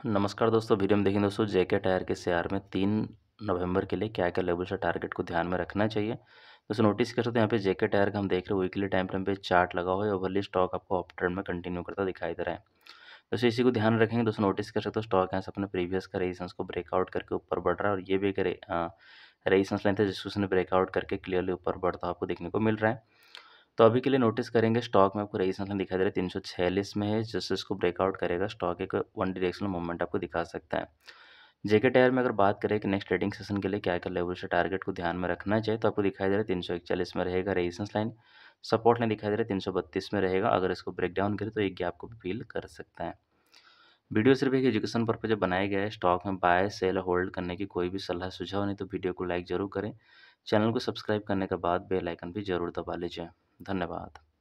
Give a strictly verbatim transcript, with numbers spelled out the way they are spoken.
नमस्कार दोस्तों, वीडियो में देखेंगे दोस्तों जेके टायर के शेयर में तीन नवंबर के लिए क्या-क्या लेवल से टारगेट को ध्यान में रखना चाहिए। दोस्तों नोटिस कर सकते हैं यहाँ पे जेके टायर का हम देख रहे हैं वीकली टाइम फ्रेम पे चार्ट लगा हुआ है, ओवरली स्टॉक आपको अप ट्रेंड में कंटिन्यू करता दिखाई दे रहा है। दोस्तों इसी को ध्यान में रखेंगे दोस्तों नोटिस कर सकते हो स्टॉक यहाँ से अपने प्रीवियस का रेजिस्टेंस को ब्रेकआउट करके ऊपर बढ़ रहा है और ये भी एक रे अ, रेजिस्टेंस लाइन था जिसको उसने ब्रेकआउट करके क्लियरली ऊपर बढ़ता आपको देखने को मिल रहा है। तो अभी के लिए नोटिस करेंगे स्टॉक में आपको रेजिस्टेंस लाइन दिखाई दे रहा है तीन सौ छियालीस में है, जैसे इसको ब्रेकआउट करेगा स्टॉक एक वन डायरेक्शनल मूवमेंट आपको दिखा सकता है। जेके टायर में अगर बात करें कि नेक्स्ट ट्रेडिंग सेशन के लिए क्या-क्या लेवल से टारगेट को ध्यान में रखना चाहिए, तो आपको दिखाई दे रहा है तीन सौ इकतालीस में रहेगा रेजिस्टेंस लाइन, सपोर्ट लाइन दिखाई दे रहा है तीन सौ बत्तीस में रहेगा, अगर इसको ब्रेक डाउन करें तो एक गैप को भी फ़ील कर सकता है। वीडियो सिर्फ एक एजुकेशन पर्पज़ से बनाया गया है, स्टॉक में बाय, सेल, होल्ड करने की कोई भी सलाह सुझाव नहीं, तो वीडियो को लाइक ज़रूर करें। चैनल को सब्सक्राइब करने के बाद बेल आइकन भी ज़रूर दबा लीजिए। धन्यवाद।